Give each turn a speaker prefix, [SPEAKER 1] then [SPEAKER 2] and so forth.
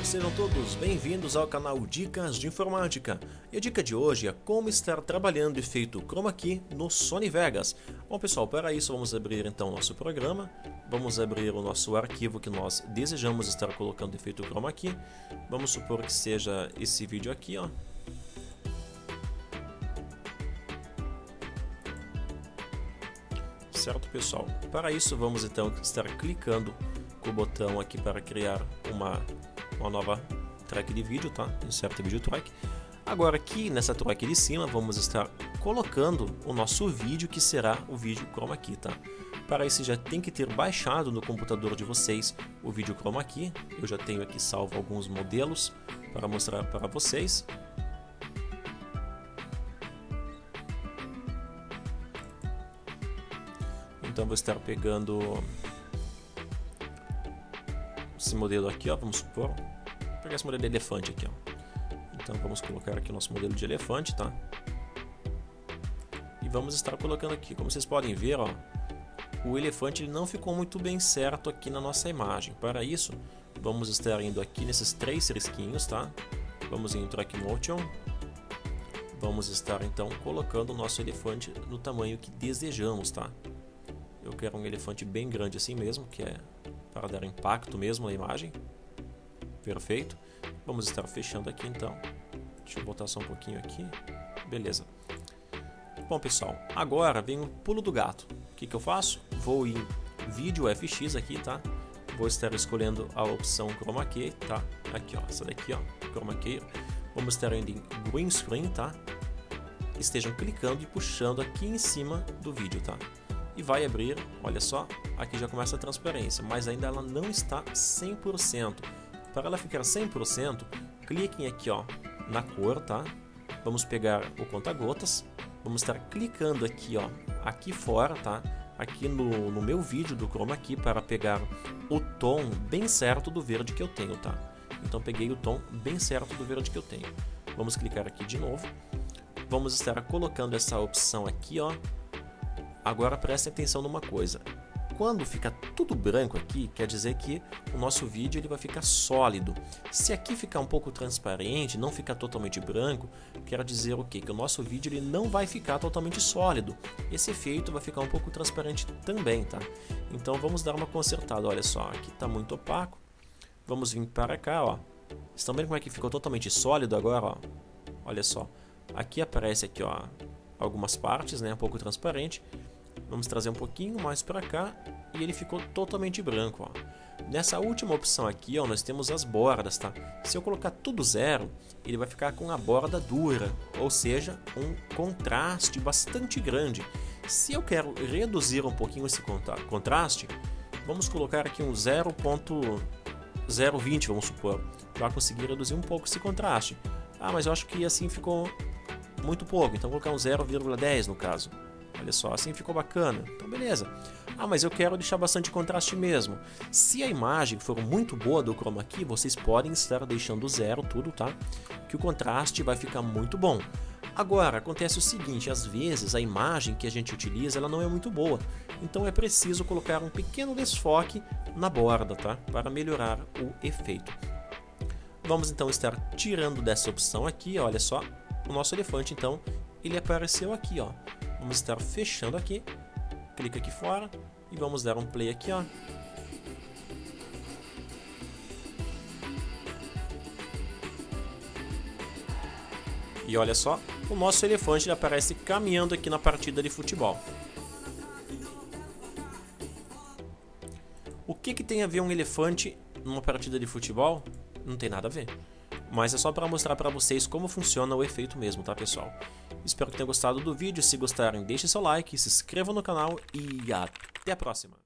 [SPEAKER 1] sejam todos bem-vindos ao canal Dicas de Informática. E a dica de hoje é como estar trabalhando efeito Chroma Key no Sony Vegas. Bom pessoal, para isso vamos abrir então nosso programa, vamos abrir o nosso arquivo que nós desejamos estar colocando efeito Chroma Key. Vamos supor que seja esse vídeo aqui, ó. Certo pessoal, para isso vamos então estar clicando com o botão aqui para criar uma nova track de vídeo, tá? Insert Video Track. Agora aqui nessa track de cima vamos estar colocando o nosso vídeo, que será o vídeo Chroma Key, tá? Para isso já tem que ter baixado no computador de vocês o vídeo Chroma Key. Eu já tenho aqui salvo alguns modelos para mostrar para vocês. Então vou estar pegando esse modelo aqui, ó, vamos supor, vou pegar esse modelo de elefante aqui, ó. Então vamos colocar aqui o nosso modelo de elefante, tá? E vamos estar colocando aqui, como vocês podem ver, ó, o elefante ele não ficou muito bem certo aqui na nossa imagem. Para isso, vamos estar indo aqui nesses três risquinhos, tá? Vamos em Track Motion. Vamos estar então colocando o nosso elefante no tamanho que desejamos, tá? Eu quero um elefante bem grande assim mesmo, que é para dar impacto mesmo na imagem. Perfeito. Vamos estar fechando aqui então. Deixa eu botar só um pouquinho aqui. Beleza. Bom pessoal, agora vem o pulo do gato. O que eu faço? Vou em Vídeo FX aqui, tá? Vou estar escolhendo a opção Chroma Key, tá? Aqui ó, essa daqui ó, Chroma Key. Vamos estar indo em Green Screen, tá? Estejam clicando e puxando aqui em cima do vídeo, tá? E vai abrir, olha só, aqui já começa a transparência, mas ainda ela não está 100%. Para ela ficar 100%, cliquem aqui ó, na cor, tá? Vamos pegar o conta-gotas, vamos estar clicando aqui ó, aqui fora, tá? Aqui no meu vídeo do Chroma Key para pegar o tom bem certo do verde que eu tenho, tá? Então peguei o tom bem certo do verde que eu tenho. Vamos clicar aqui de novo, vamos estar colocando essa opção aqui ó. Agora prestem atenção numa coisa, quando fica tudo branco aqui, quer dizer que o nosso vídeo ele vai ficar sólido. Se aqui ficar um pouco transparente, não ficar totalmente branco, quer dizer o quê? Que o nosso vídeo ele não vai ficar totalmente sólido. Esse efeito vai ficar um pouco transparente também, tá? Então vamos dar uma consertada, olha só, aqui está muito opaco. Vamos vir para cá, ó. Estão vendo como é que ficou totalmente sólido agora, ó? Olha só, aqui aparece aqui, ó, algumas partes, né, um pouco transparente. Vamos trazer um pouquinho mais para cá e ele ficou totalmente branco, ó. Nessa última opção aqui, ó, nós temos as bordas, tá? Se eu colocar tudo zero, ele vai ficar com a borda dura, ou seja, um contraste bastante grande. Se eu quero reduzir um pouquinho esse contraste, vamos colocar aqui um 0.020, vamos supor, para conseguir reduzir um pouco esse contraste. Ah, mas eu acho que assim ficou muito pouco, então vou colocar um 0,10 no caso. Olha só, assim ficou bacana. Então beleza. Ah, mas eu quero deixar bastante contraste mesmo. Se a imagem for muito boa do Chroma Key, vocês podem estar deixando zero tudo, tá? Que o contraste vai ficar muito bom. Agora, acontece o seguinte, às vezes a imagem que a gente utiliza, ela não é muito boa. Então é preciso colocar um pequeno desfoque na borda, tá? Para melhorar o efeito. Vamos então estar tirando dessa opção aqui, olha só. O nosso elefante, então, ele apareceu aqui, ó. Vamos estar fechando aqui, clica aqui fora e vamos dar um play aqui, ó. E olha só, o nosso elefante ele aparece caminhando aqui na partida de futebol. O que tem a ver um elefante numa partida de futebol? Não tem nada a ver. Mas é só para mostrar para vocês como funciona o efeito mesmo, tá pessoal? Espero que tenham gostado do vídeo. Se gostarem, deixem seu like, se inscrevam no canal e até a próxima!